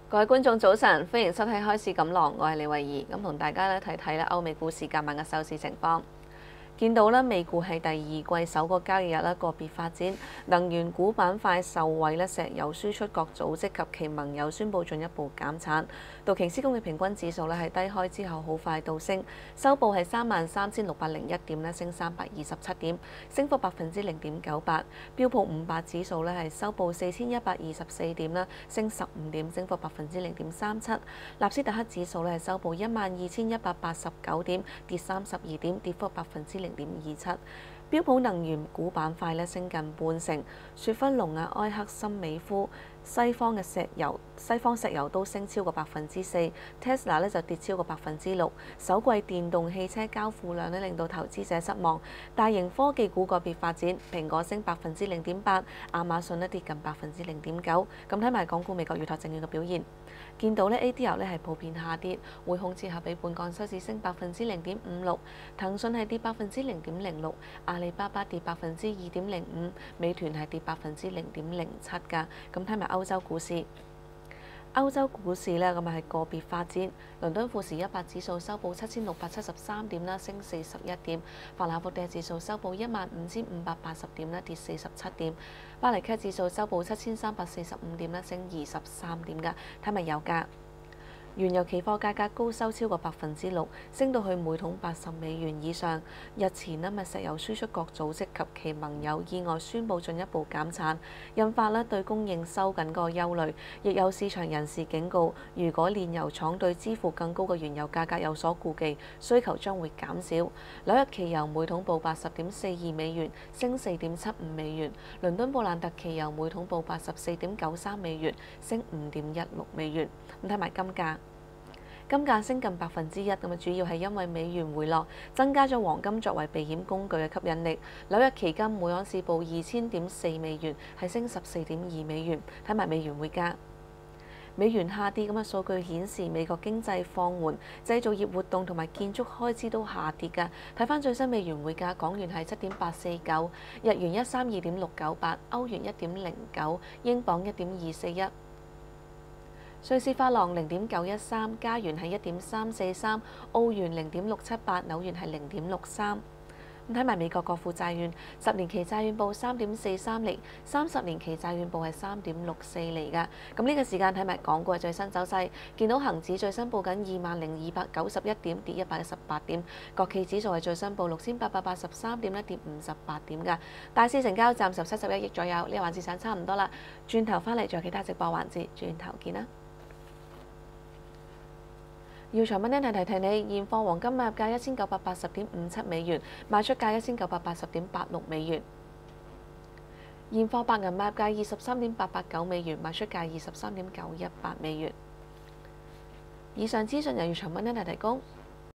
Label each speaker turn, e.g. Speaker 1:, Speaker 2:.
Speaker 1: 各位觀眾早晨，歡迎收睇開市錦囊，我係李慧儀，咁同大家睇睇歐美股市今晚嘅收市情況。見到咧，美股係第二季首個交易日咧個別發展，能源股板塊受惠咧，石油輸出國組織及其盟友宣布進一步減產。道瓊斯工業平均指數咧係低開之後好快倒升，收報係33,601點咧，升327點，升幅0.98%。標普500指數咧係收報4124點啦，升15點，升幅0.37%。納斯達克指數咧係收報12,189點，跌32點，跌幅0.27%。標普能源股板塊咧升近半成，雪佛龍啊、埃克森美孚、西方石油都升超過4%。Tesla 咧就跌超過6%。首季電動汽車交付量咧令到投資者失望。大型科技股個別發展，蘋果升0.8%，亞馬遜咧跌近0.9%。咁睇埋港股美國預託證券嘅表現，見到咧 ADR 咧係普遍下跌，匯控折合比本港收市升0.56%，騰訊係跌0.06%，阿里巴巴跌2.05%，美團係跌0.07%㗎。咁睇埋歐洲股市。歐洲股市呢，咁係個別發展，倫敦富時100指數收報7,673點啦，升41點；法蘭克福指數收報15,580點啦，跌47點；巴黎 CAC 指數收報7,345點啦，升23點㗎。睇埋油價。原油期貨價格高收超過6%，升到去每桶$80以上。日前石油輸出國組織及其盟友意外宣布進一步減產，引發對供應收緊個憂慮。亦有市場人士警告，如果煉油廠對支付更高嘅原油價格有所顧忌，需求將會減少。紐約期油每桶報$80.42，升$4.75；倫敦布蘭特期油每桶報$84.93，升$5.16。咁睇埋金價。金價升近1%，咁主要係因為美元回落，增加咗黃金作為避險工具嘅吸引力。紐約期金每盎司報$2,000.4，係升14.2。睇埋美元匯價，美元下跌，咁嘅數據顯示美國經濟放緩，製造業活動同埋建築開支都下跌㗎。睇翻最新美元匯價，港元係7.849，日元132.698，歐元1.09，英鎊1.241。瑞士法郎0.913，加元係1.343，澳元0.678，紐元係0.63。咁睇埋美國國庫債券，10年期債券報3.43厘，30年期債券報係3.64厘㗎。咁呢個時間睇埋港股嘅最新走勢，見到恒指最新報緊20,291點，跌118點；國企指數係最新報6,883點，跌58點㗎。大市成交暫時71億左右，呢個環節上差唔多啦。轉頭翻嚟仲有其他直播環節，轉頭見啦。耀才問題提你，現貨黃金買入價$1,980.57，賣出價$1,980.86。現貨白銀買入價$23.889，賣出價$23.918。以上資訊由耀才問題提供。